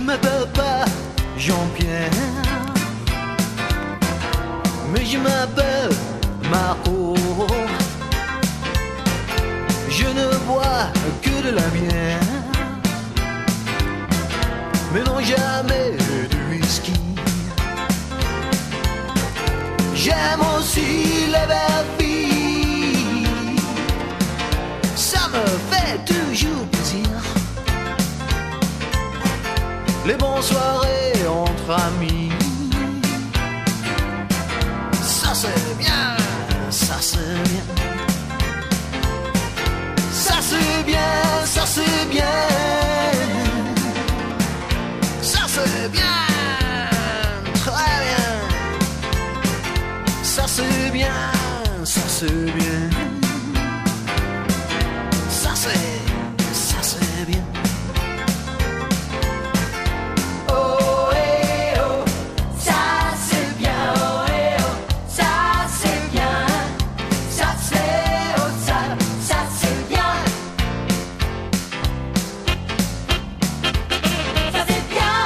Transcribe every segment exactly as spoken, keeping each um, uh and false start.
m'appelle pas Jean-Pierre, mais je m'appelle Marco. Je ne bois que de la bière, mais non jamais du whisky. J'aime aussi les belles filles, ça me fait toujours plaisir. Les bonnes soirées entre amis, ça c'est bien, ça c'est bien. Ça c'est bien, ça c'est bien. Ça c'est bien, très bien. Ça c'est bien, ça c'est bien. Ça c'est, ça c'est bien. Oh eh oh, ça c'est bien. Oh eh oh, ça c'est bien. Ça c'est, oh ça, ça c'est bien. Ça c'est bien.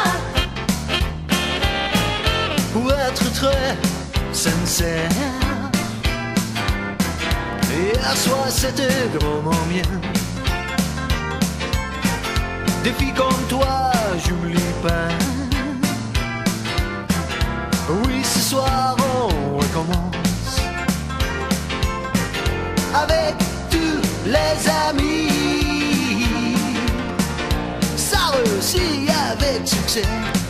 Pour être très sincère, et à soi c'était vraiment bien. Des filles comme toi, j'oublie pas. Oui, ce soir on recommence avec tous les amis. Ça réussit avec succès.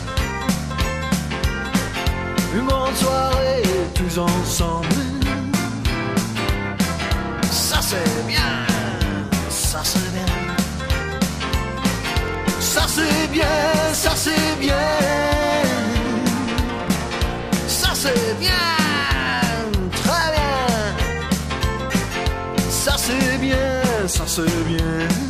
Une grande soirée, tous ensemble. Ça c'est bien, ça c'est bien. Ça c'est bien, ça c'est bien. Ça c'est bien, très bien. Ça c'est bien, ça c'est bien.